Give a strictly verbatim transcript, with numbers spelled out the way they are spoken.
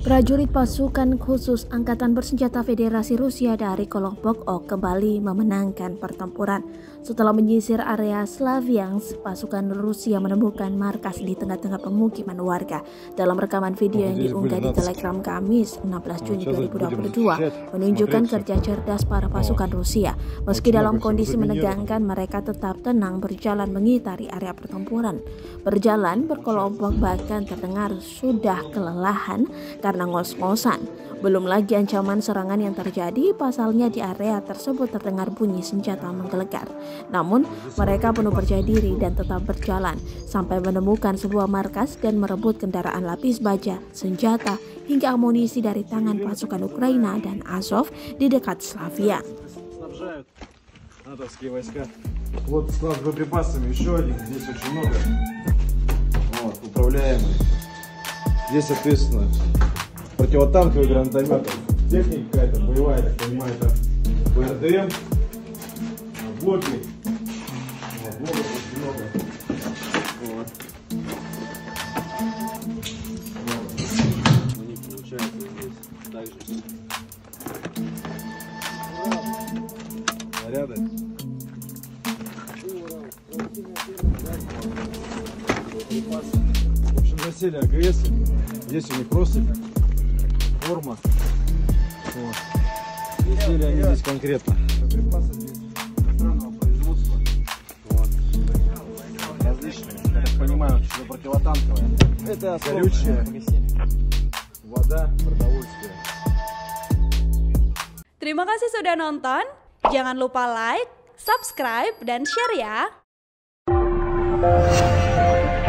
Prajurit pasukan khusus Angkatan Bersenjata Federasi Rusia dari kelompok O kembali memenangkan pertempuran. Setelah menyisir area Slaviansk, pasukan Rusia menemukan markas di tengah-tengah pemukiman warga. Dalam rekaman video yang diunggah di Telegram Kamis enam belas Juni dua ribu dua puluh dua, menunjukkan kerja cerdas para pasukan Rusia. Meski dalam kondisi menegangkan, mereka tetap tenang berjalan mengitari area pertempuran. Berjalan berkelompok, bahkan terdengar sudah kelelahan karena ngos-ngosan. Belum lagi ancaman serangan yang terjadi, pasalnya di area tersebut terdengar bunyi senjata menggelegar. Namun, mereka penuh percaya diri dan tetap berjalan sampai menemukan sebuah markas dan merebut kendaraan lapis baja, senjata, hingga amunisi dari tangan pasukan Ukraina dan Azov di dekat Slavia. Вот склад с боеприпасами, еще один, здесь очень много. Вот, управляемый. Здесь, соответственно, противотанковые гранатометы. Техника какая-то боевая, так понимаю, это БРДМ, блоки. Вот, блоков очень много. Вот. У них получается здесь также. Снаряды. В общем, засели АГС. Здесь у них россыпь, форма. Вот. Засели они здесь конкретно. Припасы здесь иностранного производства. Вот. Различные. Я так понимаю, что противотанковые. Это горючее, вода, продовольствие. Terima kasih sudah nonton. Jangan lupa like, subscribe, dan share ya.